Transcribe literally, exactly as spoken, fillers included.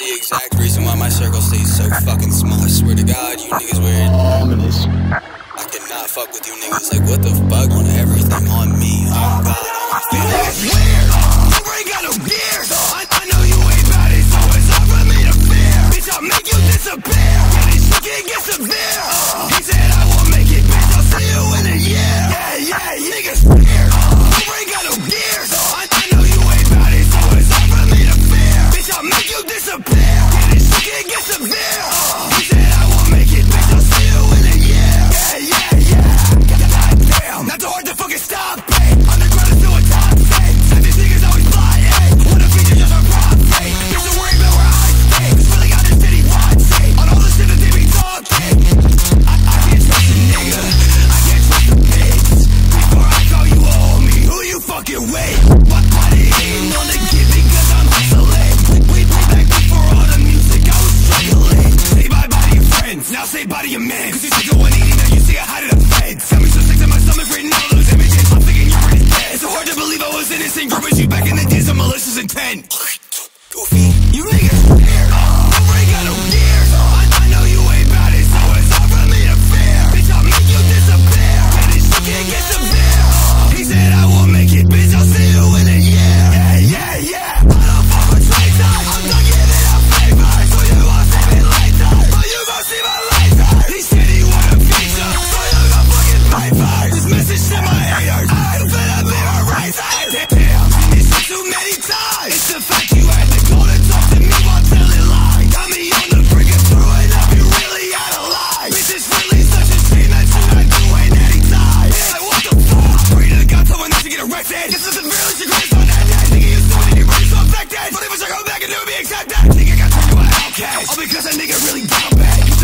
the exact reason why my circle stays so fucking small. I swear to God, you niggas weird. Ominvs. I cannot fuck with you niggas. Like, what the fuck on everything on me? Oh God, on my family. It's weird. You ain't got no gears. I, I know you ain't bad, it, so it's hard for me to fear. Bitch, I'll make you disappear. Yeah, this shit can get severe. Uh, he said I won't make it, bitch. I'll see you in a year. Yeah, yeah, niggas weird. You ain't got no gears. I, I know you ain't bad, it, so it's hard for me to fear. Bitch, I'll make you disappear. Yeah, this shit can get severe. Uh, he said I won't make it, bitch. I'll see you in a year. Yeah, yeah, yeah. God damn, not too hard to fucking stop, babe. Underground is still a top thing. Said these niggas always fly, eh? What a feature just a prop, eh? Don't you worry about where I stay. Cause really got this city wide, say. On all the shit that they be talking. I, I can't trust a nigga. I can't trust the pigs. Before I call you a homie, who you fucking with? Why, why they hating on the kid? Because I'm hustling. We, we play back before all the music, I was struggling. Say bye-bye to your friends, now say bye to your man. Cause you sick of one eighty, now you see a high to the feds. Tell me some things in my stomach, written all those images. I'm thinking you're already dead. It's so hard to believe I was innocent. Group as you back in the days of malicious intent. Goofy, you niggas weird. You ain't got no gears. I, I know you ain't bad, it, so it's hard for me to fear. Bitch, I'll make you disappear. And this shit can get severe. He said I won't make it, bitch. I'll see you in a year. Yeah, yeah, yeah. I don't fuck with traitors. I'm not giving out favors. So you gon' see me later. Oh, you gon' see my later. He said he want a feature. So you gon' fucking pay for it. This message to my haters. I'm fed up in a race. Damn, this shit too many times. It's the fact you had to go to talk to me while telling lies. Got me on the brink of through it. I'll be really out of line. Bitch, it's really such a shame that you not doing anytime. Yeah, like, what the fuck? Pray to God someone needs to get arrested. This is the realest you're gonna on that day. Nigga, you doing it, you're really so affected. But if I go back and never be accepted, nigga got turned to an outcast. All because that nigga really down bad.